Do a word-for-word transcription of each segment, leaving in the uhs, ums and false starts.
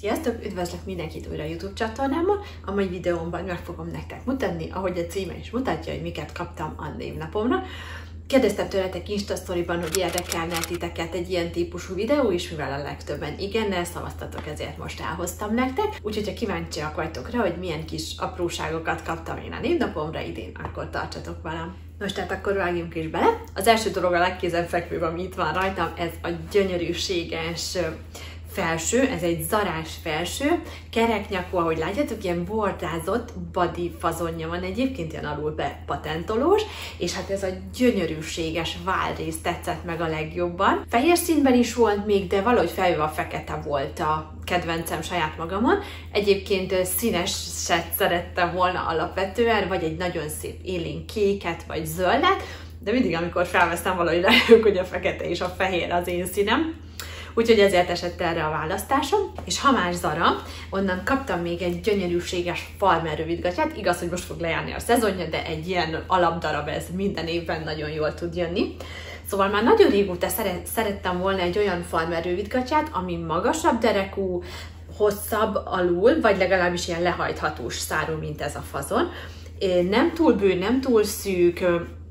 Sziasztok! Üdvözlök mindenkit újra a YouTube csatornámon. A mai videómban meg fogom nektek mutatni, ahogy a címe is mutatja, hogy miket kaptam a névnapomra. Kérdeztem tőletek Insta sztoriban, hogy érdekelne titeket egy ilyen típusú videó, és mivel a legtöbben igennel szavaztatok, ezért most elhoztam nektek. Úgyhogy, ha kíváncsiak vagytok rá, hogy milyen kis apróságokat kaptam én a névnapomra idén, akkor tartsatok velem. Most tehát akkor vágjunk is bele. Az első dolog, a legkézenfekvőbb, ami itt van rajtam, ez a gyönyörűséges felső, ez egy zarás felső, kereknyakú, ahogy látjátok, ilyen bordázott body fazonja van, egyébként ilyen alul bepatentolós, és hát ez a gyönyörűséges válrész tetszett meg a legjobban. Fehér színben is volt még, de valahogy feljöve a fekete volt a kedvencem saját magamon. Egyébként színeset szerettem volna alapvetően, vagy egy nagyon szép élénk kéket, vagy zöldet, de mindig, amikor felvesztem, valahogy rájövök, hogy a fekete és a fehér az én színem. Úgyhogy ezért esett erre a választásom. És ha már Zara, onnan kaptam még egy gyönyörűséges farmer rövidgatját. Igaz, hogy most fog lejárni a szezonja, de egy ilyen alapdarab ez minden évben nagyon jól tud jönni. Szóval már nagyon régóta szeret, szerettem volna egy olyan farmer rövidgatját, ami magasabb derekú, hosszabb alul, vagy legalábbis ilyen lehajthatós szárú, mint ez a fazon. Nem túl bő, nem túl szűk.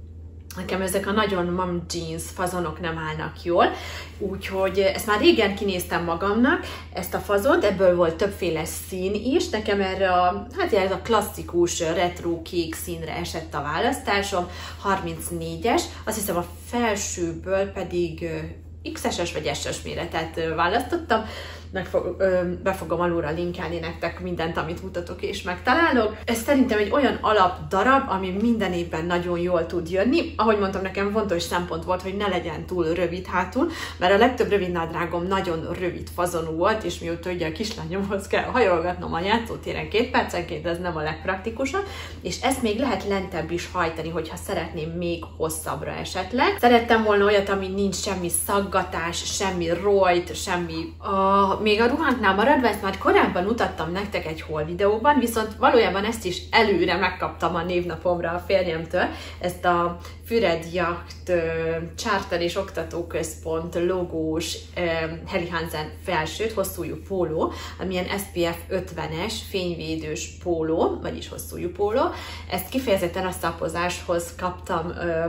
Nekem ezek a nagyon mom jeans fazonok nem állnak jól, úgyhogy ezt már régen kinéztem magamnak, ezt a fazont, ebből volt többféle szín is, nekem erre a, hát ez a klasszikus retro kék színre esett a választásom, harmincnégyes, azt hiszem a felsőből pedig iksz es-es vagy es es méretet választottam, meg fog, ö, be fogom alulra linkelni nektek mindent, amit mutatok és megtalálok. Ez szerintem egy olyan alapdarab, ami minden évben nagyon jól tud jönni. Ahogy mondtam, nekem fontos szempont volt, hogy ne legyen túl rövid hátul, mert a legtöbb rövidnádrágom nagyon rövid fazonú volt, és mióta ugye a kislányomhoz kell hajolgatnom a játszótéren két percenként, ez nem a legpraktikusabb, és ezt még lehet lentebb is hajtani, hogyha szeretném még hosszabbra esetleg. Szerettem volna olyat, ami nincs semmi szaggatás, semmi rojt, semmi... A még a ruhánknál maradva, ezt már korábban mutattam nektek egy haul videóban, viszont valójában ezt is előre megkaptam a névnapomra a férjemtől, ezt a Füred Yacht Charter és Oktatóközpont logós Helly Hansen felsőt, hosszújú póló, amilyen es pé ef ötvenes fényvédős póló, vagyis hosszújú póló. Ezt kifejezetten a szapozáshoz kaptam,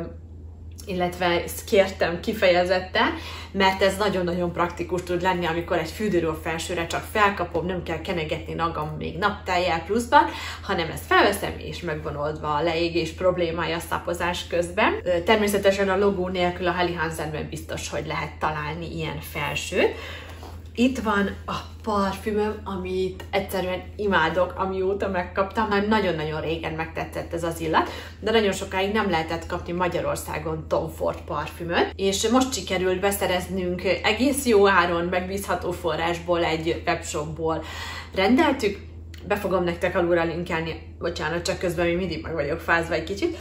illetve ezt kértem kifejezetten, mert ez nagyon-nagyon praktikus tud lenni, amikor egy fürdőről felsőre csak felkapom, nem kell kenegetni magam még naptájjel pluszban, hanem ezt felveszem, és megvan oldva a leégés problémája a szapozás közben. Természetesen a logó nélkül a Helly Hansenben biztos, hogy lehet találni ilyen felsőt. Itt van a parfümöm, amit egyszerűen imádok, amióta megkaptam, már nagyon-nagyon régen megtetszett ez az illat, de nagyon sokáig nem lehetett kapni Magyarországon Tom Ford parfümöt, és most sikerült beszereznünk egész jó áron, megbízható forrásból, egy webshopból rendeltük. Be fogom nektek alulra linkelni, bocsánat, csak közben még mindig meg vagyok fázva egy kicsit.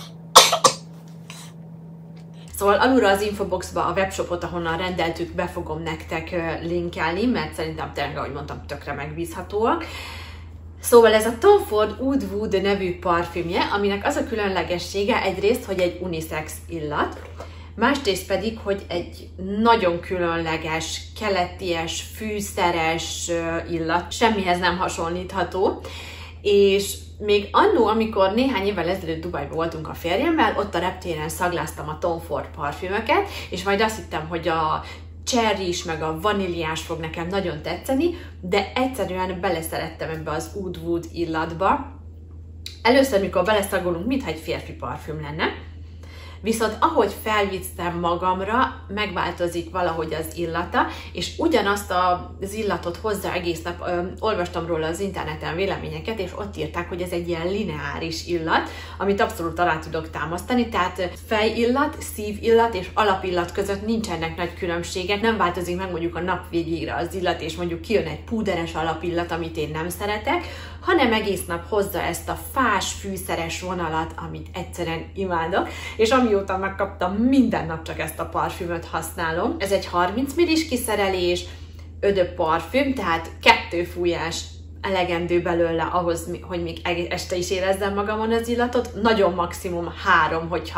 Szóval alulra az infoboxba a webshopot, ahonnan rendeltük, be fogom nektek linkelni, mert szerintem tényleg, ahogy mondtam, tökre megbízhatóak. Szóval ez a Tom Ford Oud Wood nevű parfümje, aminek az a különlegessége egyrészt, hogy egy unisex illat, másrészt pedig, hogy egy nagyon különleges, keleties, fűszeres illat, semmihez nem hasonlítható, és még annó, amikor néhány évvel ezelőtt Dubajban voltunk a férjemmel, ott a reptéren szagláztam a Tom Ford parfümöket, és majd azt hittem, hogy a cherrys meg a vaníliás fog nekem nagyon tetszeni, de egyszerűen beleszerettem ebbe az Oud Wood illatba. Először, mikor beleszagolunk, mintha egy férfi parfüm lenne, viszont ahogy felviszem magamra, megváltozik valahogy az illata, és ugyanazt az illatot hozza egész nap, ö, olvastam róla az interneten véleményeket, és ott írták, hogy ez egy ilyen lineáris illat, amit abszolút alá tudok támasztani, tehát fejillat, szívillat és alapillat között nincsenek nagy különbségek, nem változik meg mondjuk a nap végére az illat, és mondjuk kijön egy púderes alapillat, amit én nem szeretek, hanem egész nap hozza ezt a fás, fűszeres vonalat, amit egyszerűen imádok, és amióta megkaptam, minden nap csak ezt a parfümöt használom. Ez egy harminc millis kiszerelés, ödö parfüm, tehát kettő fújás elegendő belőle ahhoz, hogy még este is érezzem magamon az illatot, nagyon maximum három, hogyha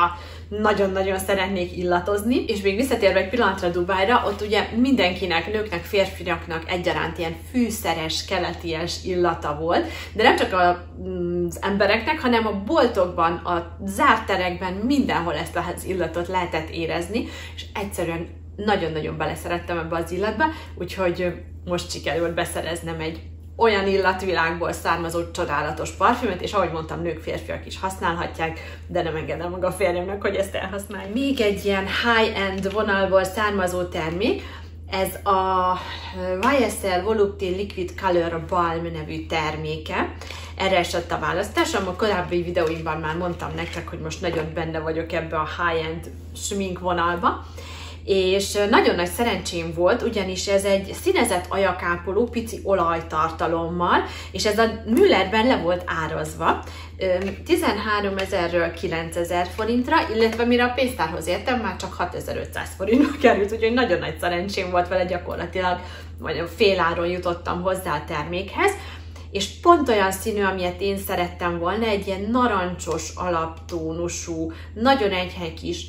nagyon-nagyon szeretnék illatozni, és még visszatérve egy pillanatra Dubájra, ott ugye mindenkinek, nőknek, férfiaknak egyaránt ilyen fűszeres, keleties illata volt, de nem csak az embereknek, hanem a boltokban, a zárt terekben, mindenhol ezt az illatot lehetett érezni, és egyszerűen nagyon-nagyon beleszerettem ebbe az illatba, úgyhogy most sikerült beszereznem egy olyan illatvilágból származó csodálatos parfümöt, és ahogy mondtam, nők, férfiak is használhatják, de nem engedem meg a férjemnek, hogy ezt elhasználja. Még egy ilyen high-end vonalból származó termék, ez a Y S L Volupté Liquid Color Balm nevű terméke. Erre esett a választásom, a korábbi videóimban már mondtam nektek, hogy most nagyon benne vagyok ebbe a high-end smink vonalba, és nagyon nagy szerencsém volt, ugyanis ez egy színezett ajakápoló, pici olajtartalommal, és ez a Müllerben le volt árazva tizenháromezerről kilencezer forintra, illetve mire a pénztárhoz értem, már csak hatezer-ötszáz forintba került, úgyhogy nagyon nagy szerencsém volt vele, gyakorlatilag vagy féláron jutottam hozzá a termékhez, és pont olyan színű, amilyet én szerettem volna, egy ilyen narancsos alaptónusú, nagyon enyhe kis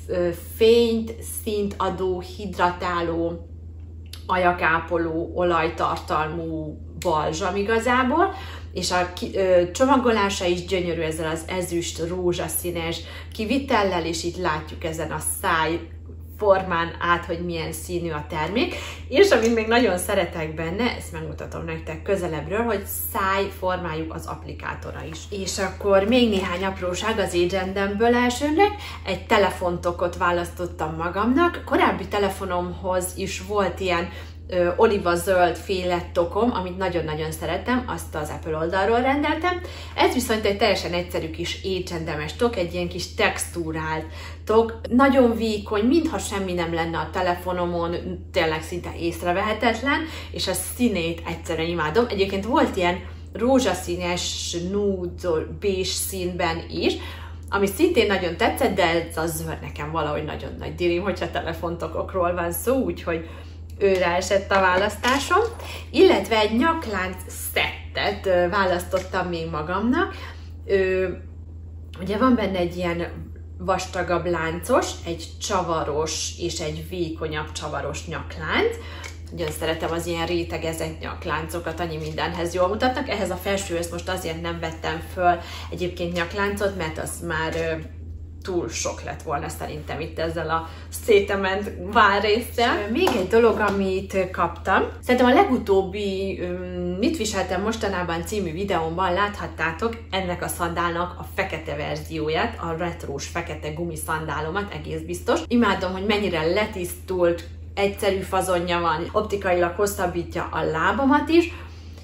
fényt, színt adó, hidratáló, ajakápoló, olajtartalmú balzsam igazából, és a ö, csomagolása is gyönyörű, ezzel az ezüst, rózsaszínes kivitellel, és itt látjuk ezen a száj formán át, hogy milyen színű a termék, és amit még nagyon szeretek benne, ezt megmutatom nektek közelebbről, hogy szájformájuk az applikátora is. És akkor még néhány apróság az Agendemből elsőnek, egy telefontokot választottam magamnak, korábbi telefonomhoz is volt ilyen ö, olivazöld féle tokom, amit nagyon-nagyon szeretem, azt az Apple oldalról rendeltem. Ez viszont egy teljesen egyszerű kis Agendemes tok, egy ilyen kis textúrált tok, nagyon vékony, mintha semmi nem lenne a telefonomon, tényleg szinte észrevehetetlen, és a színét egyszerűen imádom. Egyébként volt ilyen rózsaszínes, nude, beige színben is, ami szintén nagyon tetszett, de ez a zöld nekem valahogy nagyon nagy dirim, hogyha telefontokokról van szó, úgyhogy őre esett a választásom. Illetve egy nyaklánc szettet választottam még magamnak. Ugye van benne egy ilyen vastagabb láncos, egy csavaros és egy vékonyabb csavaros nyaklánc. Nagyon szeretem az ilyen rétegezett nyakláncokat, annyi mindenhez jól mutatnak. Ehhez a felsőhöz most azért nem vettem föl egyébként nyakláncot, mert az már ö, túl sok lett volna szerintem itt ezzel a szétement várrésszel. Még egy dolog, amit kaptam. Szerintem a legutóbbi Mit viseltem mostanában című videómban láthattátok ennek a szandálnak a fekete verzióját, a retrós fekete gumiszandálomat, egész biztos. Imádom, hogy mennyire letisztult, egyszerű fazonja van, optikailag hosszabbítja a lábamat is,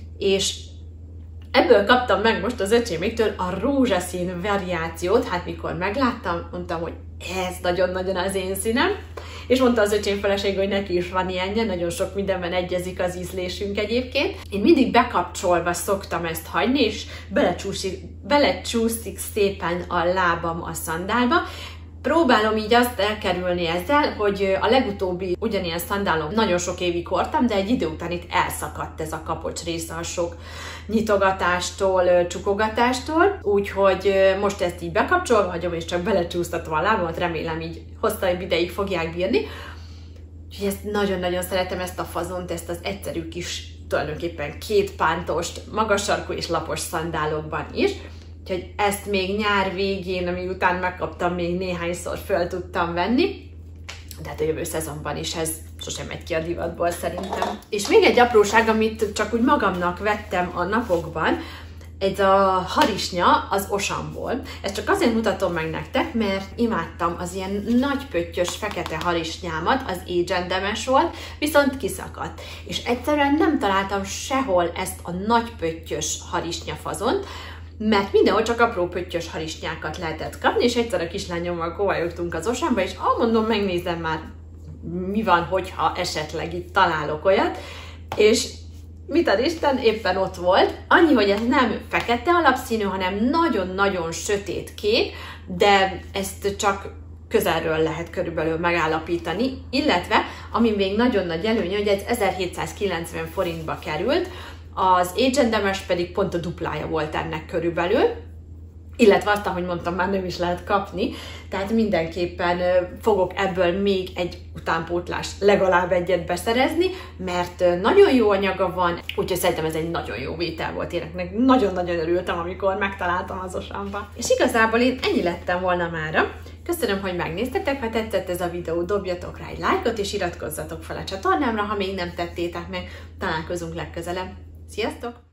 és ebből kaptam meg most az öcséméktől a rózsaszín variációt. Hát mikor megláttam, mondtam, hogy ez nagyon-nagyon az én színem, és mondta az öcsém feleség, hogy neki is van ilyenje, nagyon sok mindenben egyezik az ízlésünk egyébként. Én mindig bekapcsolva szoktam ezt hagyni, és belecsúszik, belecsúszik szépen a lábam a szandálba. Próbálom így azt elkerülni ezzel, hogy a legutóbbi ugyanilyen szandálom nagyon sok évig hordtam, de egy idő után itt elszakadt ez a kapocs része a sok nyitogatástól, csukogatástól, úgyhogy most ezt így bekapcsolva hagyom, és csak belecsúsztatom a lábamat, remélem így hosszabb ideig fogják bírni. Úgyhogy ezt nagyon-nagyon szeretem, ezt a fazont, ezt az egyszerű kis, tulajdonképpen két pántost, magas sarkú és lapos szandálokban is. Úgyhogy ezt még nyár végén, ami után megkaptam, még néhányszor föl tudtam venni. De hát a jövő szezonban is ez sosem megy ki a divatból szerintem. És még egy apróság, amit csak úgy magamnak vettem a napokban, ez a harisnya az Osamból. Ezt csak azért mutatom meg nektek, mert imádtam az ilyen nagy pöttyös fekete harisnyámat, az Agendemes volt, viszont kiszakadt. És egyszerűen nem találtam sehol ezt a nagy pöttyös harisnyafazont, mert mindenhol csak apró pöttyös harisnyákat lehetett kapni, és egyszer a kislányommal kovajogtunk az Osamba, és ah, mondom, megnézem már, mi van, hogyha esetleg itt találok olyat, és mit ad Isten, éppen ott volt. Annyi, hogy ez nem fekete alapszínű, hanem nagyon-nagyon sötét kék, de ezt csak közelről lehet körülbelül megállapítani, illetve, ami még nagyon nagy előnye, hogy ez ezerhétszázkilencven forintba került, az Agendemes pedig pont a duplája volt ennek körülbelül, illetve azt, ahogy mondtam, már nem is lehet kapni, tehát mindenképpen fogok ebből még egy utánpótlás, legalább egyet beszerezni, mert nagyon jó anyaga van, úgyhogy szerintem ez egy nagyon jó vétel volt, én nagyon-nagyon örültem, amikor megtaláltam az Auchanban. És igazából én ennyi lettem volna mára. Köszönöm, hogy megnéztetek, ha tetszett ez a videó, dobjatok rá egy lájkot, és iratkozzatok fel a csatornámra, ha még nem tettétek meg. Találkozunk legközelebb. Sziasztok!